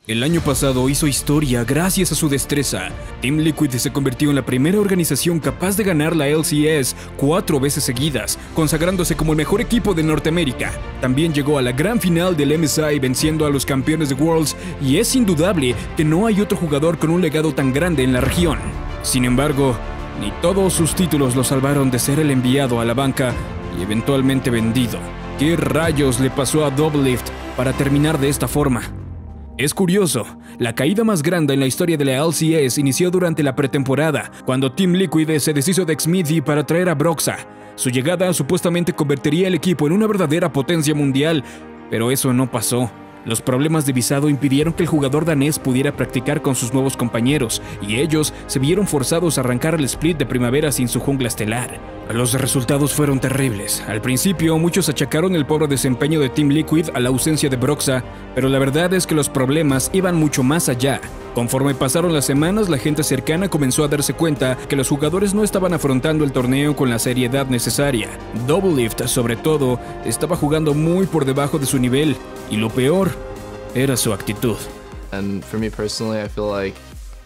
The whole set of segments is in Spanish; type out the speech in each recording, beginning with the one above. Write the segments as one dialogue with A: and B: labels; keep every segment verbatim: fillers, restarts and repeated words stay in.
A: El año pasado hizo historia gracias a su destreza. Team Liquid se convirtió en la primera organización capaz de ganar la L C S cuatro veces seguidas, consagrándose como el mejor equipo de Norteamérica. También llegó a la gran final del M S I venciendo a los campeones de Worlds, y es indudable que no hay otro jugador con un legado tan grande en la región. Sin embargo, ni todos sus títulos lo salvaron de ser el enviado a la banca y eventualmente vendido. ¿Qué rayos le pasó a Doublelift para terminar de esta forma? Es curioso, la caída más grande en la historia de la L C S inició durante la pretemporada, cuando Team Liquid se deshizo de Xmithie para traer a Broxah. Su llegada supuestamente convertiría el equipo en una verdadera potencia mundial, pero eso no pasó. Los problemas de visado impidieron que el jugador danés pudiera practicar con sus nuevos compañeros, y ellos se vieron forzados a arrancar el split de primavera sin su jungla estelar. Los resultados fueron terribles. Al principio, muchos achacaron el pobre desempeño de Team Liquid a la ausencia de Broxah, pero la verdad es que los problemas iban mucho más allá. Conforme pasaron las semanas, la gente cercana comenzó a darse cuenta que los jugadores no estaban afrontando el torneo con la seriedad necesaria. Doublelift, sobre todo, estaba jugando muy por debajo de su nivel, y lo peor era su actitud.
B: And for me personally, I feel like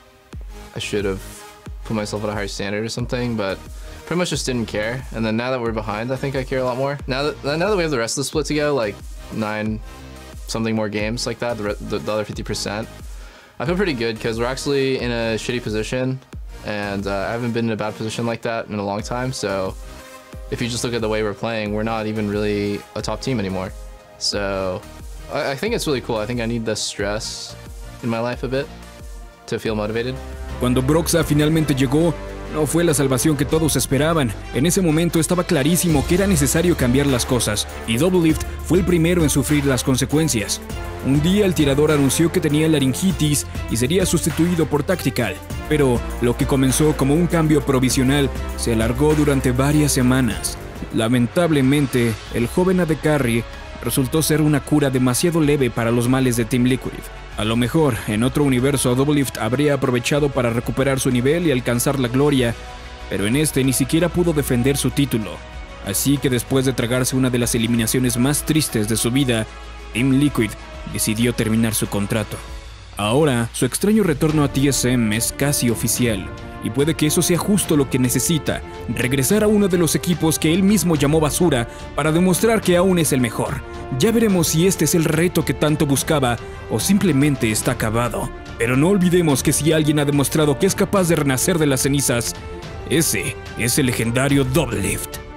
B: I should have put myself at a higher standard or something, but pretty much just didn't care. And then now that we're behind, I think I care a lot more. Now that now that we have the rest of the split to go, like nine something more games like that, the, the, the other fifty percent, I feel pretty good because we're actually in a shitty position, and uh, I haven't been in a bad position like that in a long time. So if you just look at the way we're playing, we're not even really a top team anymore. So I, I think it's really cool. I think I need the stress in my life a bit to feel motivated.
A: Cuando Broxah finalmente llegó, no fue la salvación que todos esperaban. En ese momento estaba clarísimo que era necesario cambiar las cosas, y Doublelift fue el primero en sufrir las consecuencias. Un día el tirador anunció que tenía laringitis y sería sustituido por Tactical, pero lo que comenzó como un cambio provisional se alargó durante varias semanas. Lamentablemente, el joven A D Carry resultó ser una cura demasiado leve para los males de Team Liquid. A lo mejor, en otro universo, Doublelift habría aprovechado para recuperar su nivel y alcanzar la gloria, pero en este ni siquiera pudo defender su título. Así que después de tragarse una de las eliminaciones más tristes de su vida, Team Liquid decidió terminar su contrato. Ahora, su extraño retorno a T S M es casi oficial, y puede que eso sea justo lo que necesita, regresar a uno de los equipos que él mismo llamó basura para demostrar que aún es el mejor. Ya veremos si este es el reto que tanto buscaba o simplemente está acabado. Pero no olvidemos que si alguien ha demostrado que es capaz de renacer de las cenizas, ese es el legendario Doublelift.